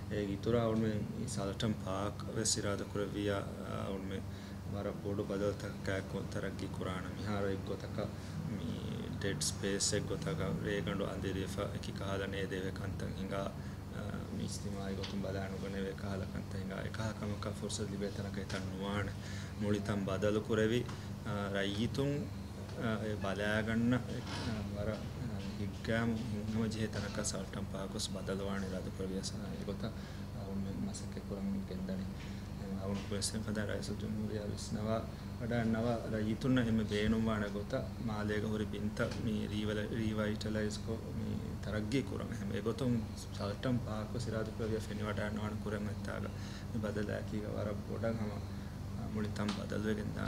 ඉතුරා උන්මේ සල්ටම් Park වෙසිරාද කුරවියා උන්මේ වර බොඩු බදල්තක් කෑකොතරක් කුරාණ මිහාර එක්ගොතක මේ dead space එක්ගොතක රේගඬු අන්දිරියෆා එකි කහලනේ දේව කන්තන් හිඟා මිස්තිමායි ගොතුම් බදානුගනේ වේ කහල කන්තන් හිඟා එකහකමක ෆුර්සත් ලිබේතනක එතන් නුවාණ මුලිතම් බදලු කුරවි රයිතුන් ඒ බලයා ගන්න වර හිග්ගාම හිඟම ජීතනක සල්ටම් පාකොස් බදලවාණේ රාද කුරවියස ඒගොත උන්මේ මසකේ කුරන් ගෙන්දනේ අවුන් කුවෙසෙන් කදා රයිස ජම්හූරියා විස්නවා වඩන්නවා රයිතුන්න එමෙ බේනුම් වාණ ගොත මාලේග හොරි බින්ත මේ රීවයිටලයිස් කො මේ තරග්ගේ කුරන් හැම ඒගොතුන් සල්ටම් පාකොස් රාද කුරවිය ෆෙනි වඩන්නවා කුරන් මෙත්තාග මේ බදලා කීක වර පොඩක් හම මුලිතම් බදල් වෙගෙන්